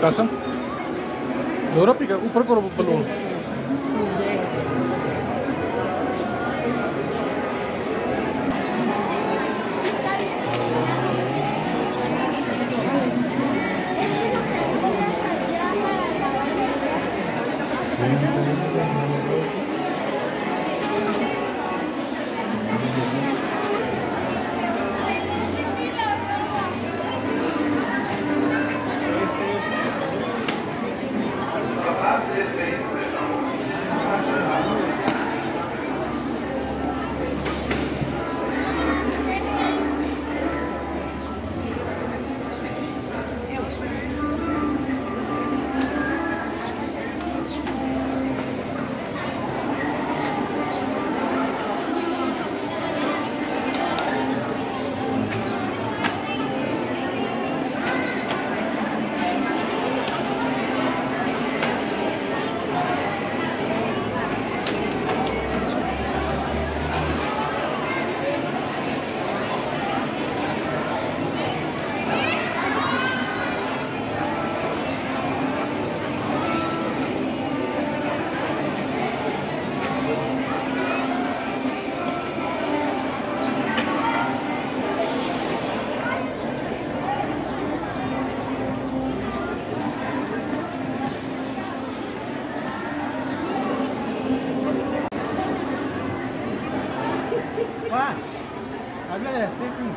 कसम दो रुपये का ऊपर करो balloon. Wah, habla de Stephen.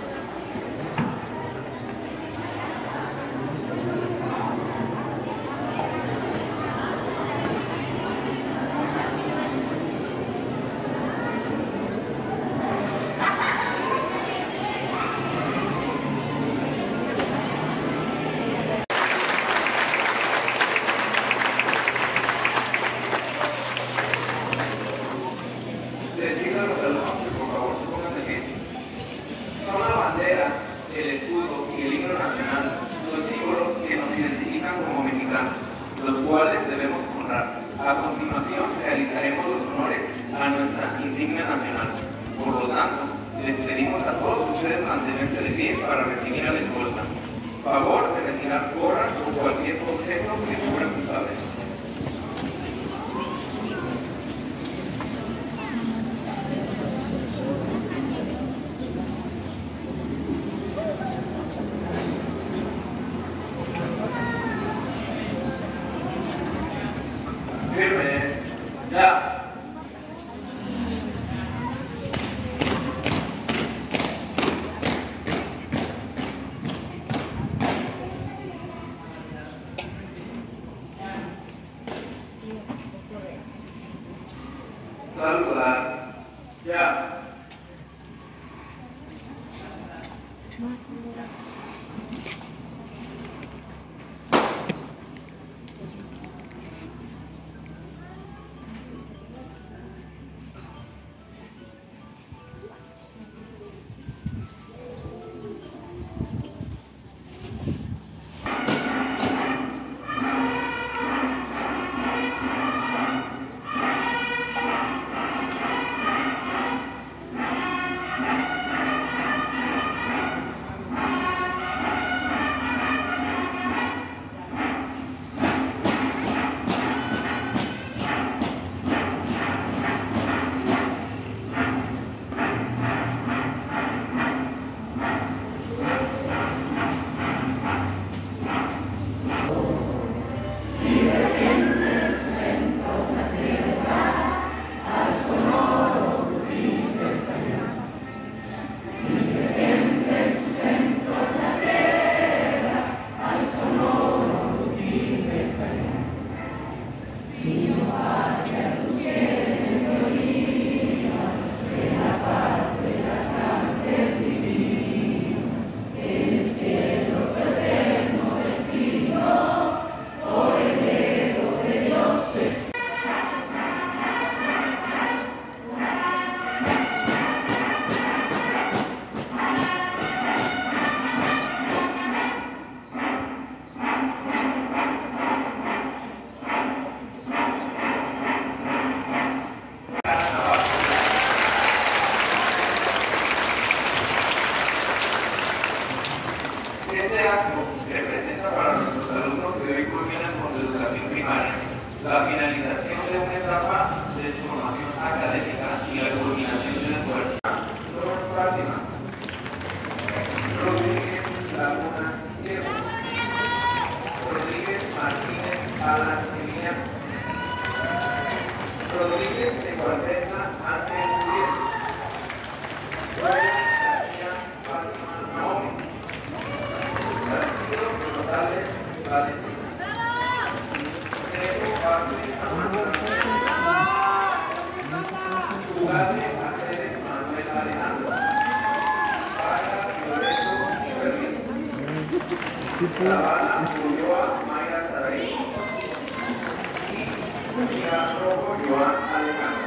El escudo y el himno nacional son símbolos que nos identifican como mexicanos, los cuales debemos honrar. A continuación realizaremos los honores a nuestra insignia nacional. Por lo tanto, les pedimos a todos ustedes mantenerse de pie para recibir a la escolta. Favor de retirar gorras o cualquier objeto que cubra sus sables. Firme, ya. Saludar, ya. Alan Emilia Rodríguez de Guardeja ante Uriel. Brian García Fátima Naomi. Francisco Rosales Valentín. Diego Vázquez Amanda. Ugalde Aceres Manuel Alejandro. Para Lorenzo Berlín. Zavala Ulloa Mayra Saraí. Y Miguel Rojo Joan Alejandro.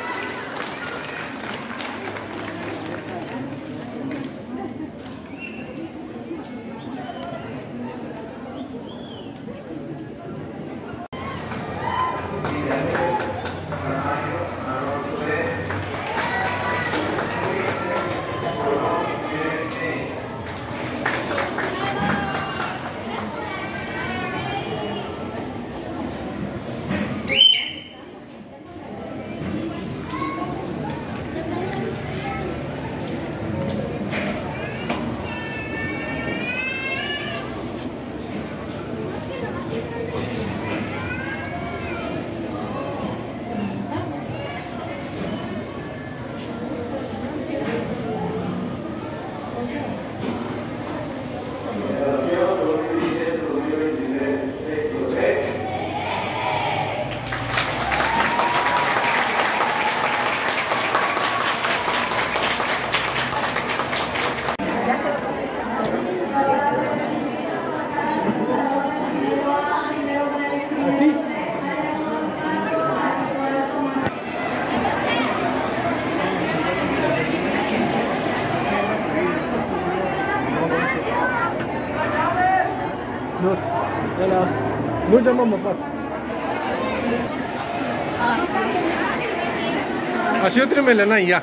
Así. No, wala. Doon siya mamapas. Así otra melana y ya.